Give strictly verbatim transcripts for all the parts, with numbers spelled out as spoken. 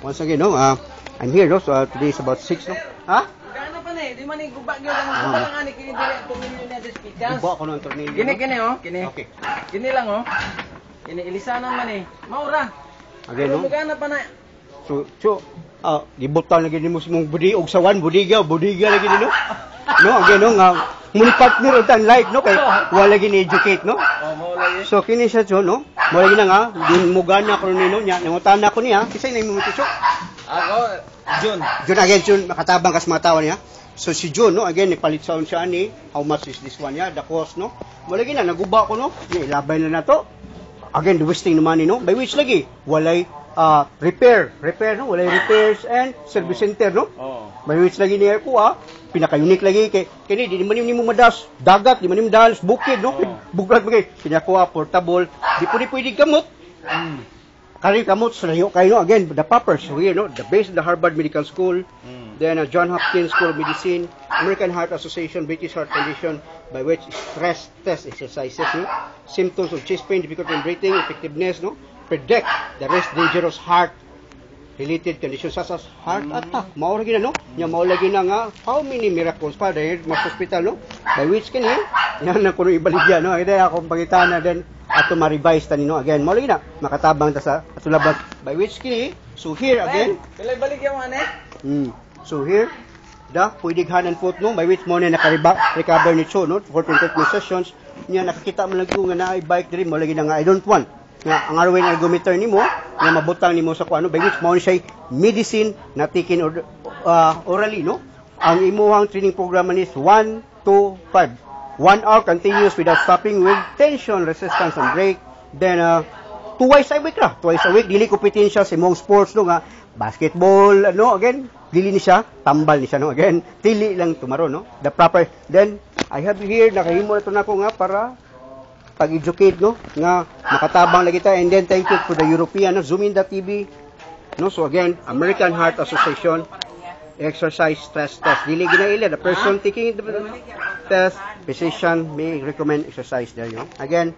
once again, no, uh, I'm here, no, so uh, today is about six, no? Ha? Gano pa na eh, di man eh, gubak yun ang gubak lang ani, kini dire, tumilyo na des pikas. Guba ko ng tornilyo. Kini, kini oh, kini. Okay. Kini lang oh. Kini, ilisanan man eh. Maura. Again, Pero no? magana pa na. So, so, ah, gibutang lagi ni mo si mong budi, og sawan, budiga, budiga lagi ni, no? No, again, no, nga, muni partner utan life, no, kay wala lagi ni-educate, no? Oh, mo lagi. So, kini siya, so, no? Mo lagi na nga, din mo gana ko nino niya, nangutan ako niya, kisay na yung mutisok. Ako, Jun. Jun, again, Jun, makatabang kas mga tawa niya. So, si Jun, no, again, ipalit sound siya ni, how much is this one niya, the cost, no? Mo lagi na, naguba ko, no? Ilabay na na to. Again, the wasting naman ni, no? By which lagi, walay, uh, repair, repair, no? Walay repairs and service center, no? Oh. By which lagi niya ko, ah, pinaka-unique lagi, kay, kini, di man ni mo madas, dagat, di man ni mo dalas, bukid, no? Oh. Buglat mo kay, kinakuha, portable, di po di pwede kamot. Mm. Kari kamot sa layo kayo, no? Again, the poppers, so here, no? The base of the Harvard Medical School, Mm. then uh, John Hopkins School of Medicine, American Heart Association, British Heart Foundation, by which stress test exercises, no? Symptoms of chest pain, difficulty in breathing, effectiveness, no? Predict the rest dangerous heart related conditions such as heart attack. Mao lagi na, no? Nya mao lagi na nga how many miracles pa dahil mas hospital, no? By which kani yan na kuno ibaligya, no? Ide ako pangitana then ato ma-revise tani, no? Again, mao lagi na makatabang ta sa ato labas. By which kini so here again. Pilay balik yung ano eh. Mm. So here the pwede hanan foot, no? By which mo na naka-recover ni Cho, no? For twenty-two sessions niya nakakita mo lang ko nga na bike diri mo lagi na nga I don't want nga ang arwin ergometer nimo nga mabutang nimo sa kuano by which mao siya medicine na taken or, uh, orally, no? Ang imuhang training program is one to five, one hour continuous without stopping with tension, resistance and break. Then uh, twice a week ra twice a week dili kompetensya sa imong sports, no? Nga basketball, no? Again dili ni siya tambal ni siya, no? Again dili lang tumaro, no? The proper then I have here nakahimo na to nako nga para pag-educate, no, nga makatabang lagi ta. And then thank you for the European, no, Zoomin.T V, no? So again, American Heart Association exercise stress test dili ginaila the person taking the test physician may recommend exercise there, you know? Again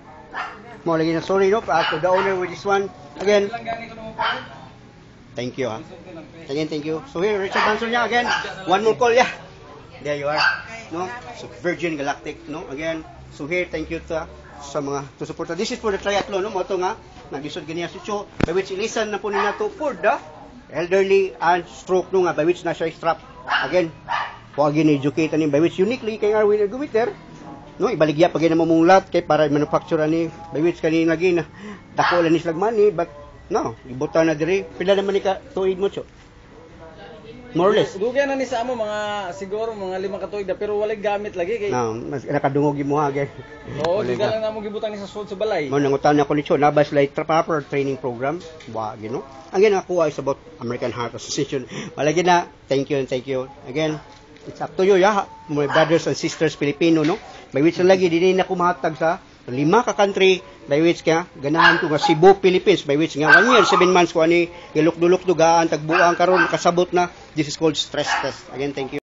mo lagi na sorry, no, to the owner with this one again thank you, ha. Again thank you. So here Richard Branson niya again one more call, yeah, there you are, no? So Virgin Galactic, no? Again so here thank you to sa mga to support. This is for the triathlon, no? Mo to nga nagisod ganiya si Cho by which ilisan na po nila to for the elderly and stroke, no, nga by which na siya strap again wag gin-educate ani by which uniquely kay Arwin ergometer, no? Ibaligya pag na mamunglat kay para manufacture ani by which kani lagi na dako lang ni slagmani but no ibutan na diri pila naman ni ka tuig mo, Cho? More or less. Dugay na ni sa amo mga siguro mga lima ka tuig na pero walay gamit lagi kay. No, mas nakadungog mo ha gay. Oo, di ka lang namo gibutang ni sa sud sa balay. Mo nangutan ako ni Cho na bas like proper training program. Wa gino. Ang ginakuha is about American Heart Association. Malagi na thank you and thank you. Again, it's up to you, ya, my brothers and sisters Filipino, no? By which lagi dinhi na kumahatag sa lima ka country by which ka ganahan ko nga Cebu, Philippines, by which nga one year seven months ko ani iluk-duluk dugaan tagbuang karon kasabot na. This is called stress test. Again, thank you.